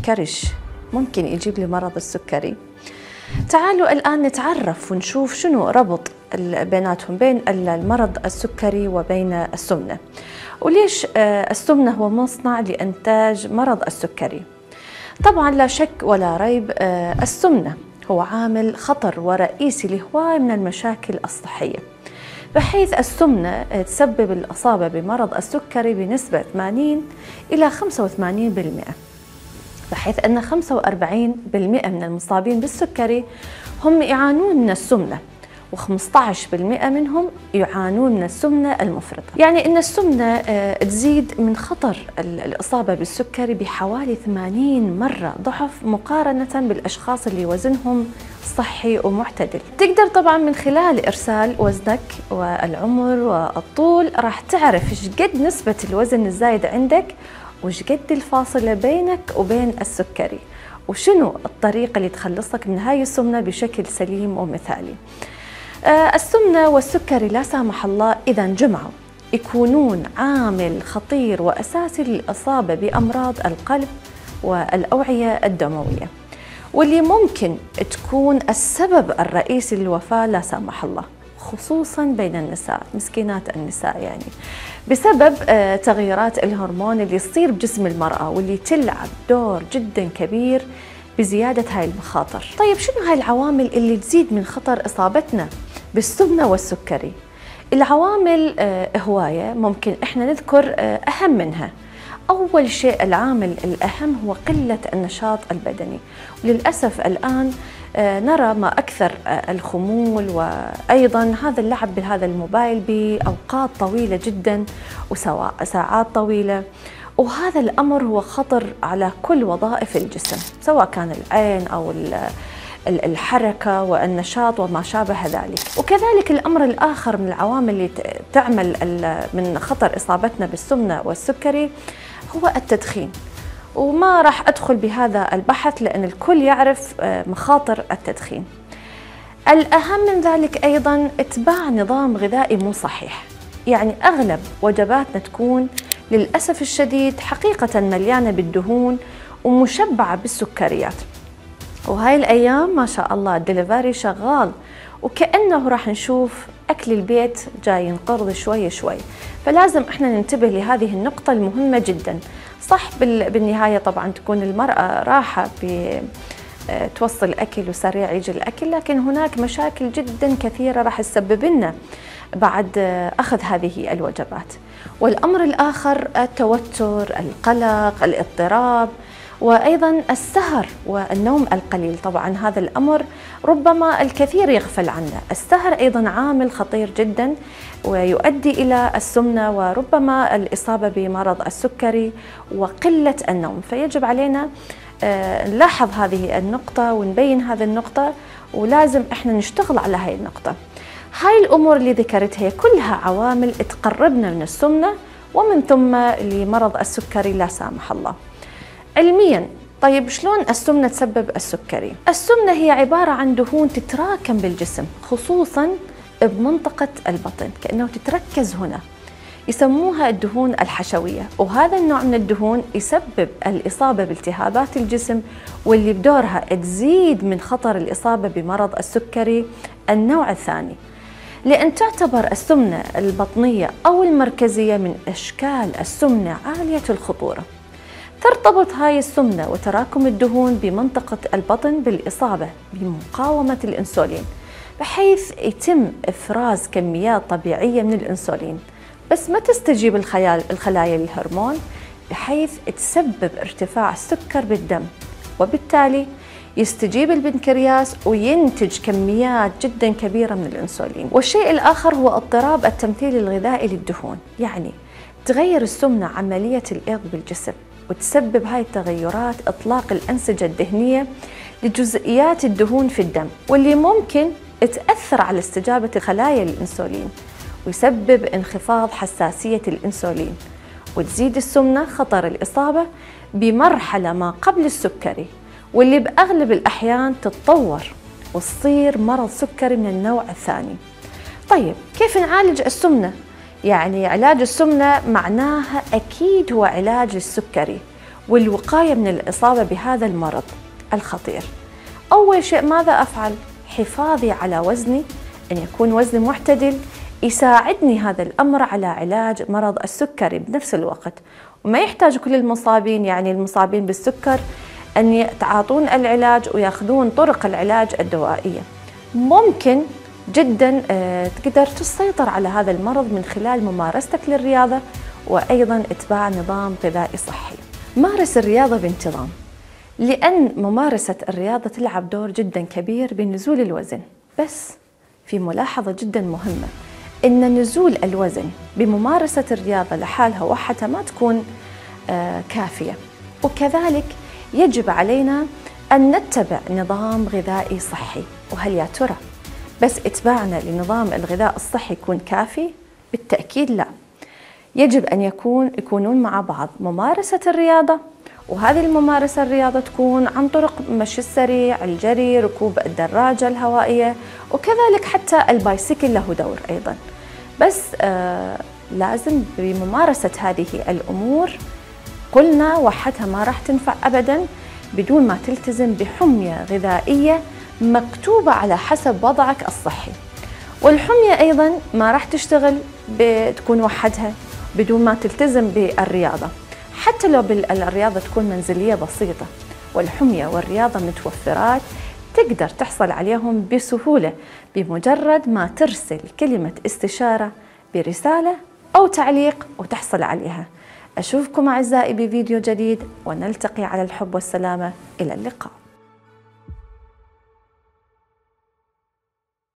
الكرش ممكن يجيب لي مرض السكري؟ تعالوا الآن نتعرف ونشوف شنو ربط بيناتهم، بين المرض السكري وبين السمنة، وليش السمنة هو مصنع لإنتاج مرض السكري. طبعا لا شك ولا ريب السمنة هو عامل خطر ورئيسي لهواي من المشاكل الصحية، بحيث السمنة تسبب الإصابة بمرض السكري بنسبة 80 إلى 85%، بحيث أن 45% من المصابين بالسكري هم يعانون من السمنة، و15% منهم يعانون من السمنة المفرطة. يعني أن السمنة تزيد من خطر الإصابة بالسكري بحوالي 80 مرة ضعف مقارنة بالأشخاص اللي وزنهم صحي ومعتدل. تقدر طبعا من خلال إرسال وزنك والعمر والطول راح تعرف إيش قد نسبة الوزن الزايد عندك، وإيش قد الفاصلة بينك وبين السكري، وشنو الطريقة اللي تخلصك من هاي السمنة بشكل سليم ومثالي. السمنة والسكري لا سامح الله إذا انجمعوا يكونون عامل خطير وأساسي للإصابة بأمراض القلب والأوعية الدموية، واللي ممكن تكون السبب الرئيسي للوفاة لا سامح الله، خصوصا بين النساء، مسكينات النساء يعني، بسبب تغيرات الهرمون اللي تصير بجسم المرأة، واللي تلعب دور جدا كبير بزيادة هاي المخاطر. طيب شنو هاي العوامل اللي تزيد من خطر إصابتنا بالسمنة والسكري؟ العوامل هواية، ممكن احنا نذكر أهم منها. أول شيء العامل الأهم هو قلة النشاط البدني، وللأسف الآن نرى ما أكثر الخمول، وأيضا هذا اللعب بهذا الموبايل بأوقات طويلة جدا وساعات طويلة، وهذا الأمر هو خطر على كل وظائف الجسم، سواء كان العين أو الحركة والنشاط وما شابه ذلك. وكذلك الأمر الآخر من العوامل اللي تعمل من خطر إصابتنا بالسمنة والسكري هو التدخين، وما راح أدخل بهذا البحث لأن الكل يعرف مخاطر التدخين. الأهم من ذلك أيضا اتباع نظام غذائي مو صحيح، يعني أغلب وجباتنا تكون للأسف الشديد حقيقة مليانة بالدهون ومشبعة بالسكريات، وهاي الأيام ما شاء الله الدليفري شغال، وكأنه راح نشوف أكل البيت جاي ينقرض شوي شوي، فلازم إحنا ننتبه لهذه النقطة المهمة جدا. صح بالنهاية طبعا تكون المرأة راحة توصل أكل وسريع يجي الأكل، لكن هناك مشاكل جدا كثيرة راح تسبب لنا بعد أخذ هذه الوجبات. والأمر الآخر التوتر، القلق، الاضطراب، وأيضا السهر والنوم القليل. طبعا هذا الأمر ربما الكثير يغفل عنه. السهر أيضا عامل خطير جدا ويؤدي إلى السمنة وربما الإصابة بمرض السكري وقلة النوم، فيجب علينا نلاحظ هذه النقطة ونبين هذه النقطة، ولازم إحنا نشتغل على هاي النقطة. هاي الأمور اللي ذكرتها هي كلها عوامل تقربنا من السمنة ومن ثم لمرض السكري لا سامح الله. علمياً طيب شلون السمنة تسبب السكري؟ السمنة هي عبارة عن دهون تتراكم بالجسم، خصوصاً بمنطقة البطن، كأنه تتركز هنا، يسموها الدهون الحشوية، وهذا النوع من الدهون يسبب الإصابة بالتهابات الجسم، واللي بدورها تزيد من خطر الإصابة بمرض السكري النوع الثاني، لأن تعتبر السمنة البطنية أو المركزية من أشكال السمنة عالية الخطورة. ترتبط هاي السمنة وتراكم الدهون بمنطقة البطن بالإصابة بمقاومة الأنسولين، بحيث يتم إفراز كميات طبيعية من الأنسولين، بس ما تستجيب الخلايا للهرمون، بحيث تسبب ارتفاع السكر بالدم، وبالتالي يستجيب البنكرياس وينتج كميات جدا كبيرة من الأنسولين. والشيء الآخر هو اضطراب التمثيل الغذائي للدهون، يعني تغير السمنة عملية الإيض بالجسم، وتسبب هاي التغيرات إطلاق الأنسجة الدهنية لجزئيات الدهون في الدم، واللي ممكن تأثر على استجابة خلايا الأنسولين ويسبب انخفاض حساسية الأنسولين، وتزيد السمنة خطر الإصابة بمرحلة ما قبل السكري، واللي بأغلب الأحيان تتطور وتصير مرض سكري من النوع الثاني. طيب كيف نعالج السمنة؟ يعني علاج السمنة معناها أكيد هو علاج السكري، والوقاية من الإصابة بهذا المرض الخطير. أول شيء ماذا أفعل؟ حفاظي على وزني، أن يكون وزني معتدل، يساعدني هذا الأمر على علاج مرض السكري بنفس الوقت. وما يحتاج كل المصابين، يعني المصابين بالسكر، أن يتعاطون العلاج ويأخذون طرق العلاج الدوائية. ممكن جدا تقدر تسيطر على هذا المرض من خلال ممارستك للرياضة، وأيضا اتباع نظام غذائي صحي. مارس الرياضة بانتظام، لأن ممارسة الرياضة تلعب دور جدا كبير بنزول الوزن. بس في ملاحظة جدا مهمة، إن نزول الوزن بممارسة الرياضة لحالها وحدها ما تكون كافية، وكذلك يجب علينا أن نتبع نظام غذائي صحي. وهل يا ترى بس اتباعنا لنظام الغذاء الصحي يكون كافي؟ بالتأكيد لا. يجب أن يكونون مع بعض ممارسة الرياضة، وهذه الممارسة الرياضة تكون عن طرق المشي السريع، الجري، ركوب الدراجة الهوائية، وكذلك حتى البايسكل له دور أيضا. بس لازم بممارسة هذه الأمور قلنا وحدها ما راح تنفع أبدا بدون ما تلتزم بحمية غذائية مكتوبة على حسب وضعك الصحي. والحمية أيضا ما راح تشتغل بتكون وحدها بدون ما تلتزم بالرياضة، حتى لو الرياضة تكون منزلية بسيطة. والحمية والرياضة متوفرات، تقدر تحصل عليهم بسهولة بمجرد ما ترسل كلمة استشارة برسالة أو تعليق وتحصل عليها. أشوفكم أعزائي بفيديو جديد، ونلتقي على الحب والسلامة. إلى اللقاء.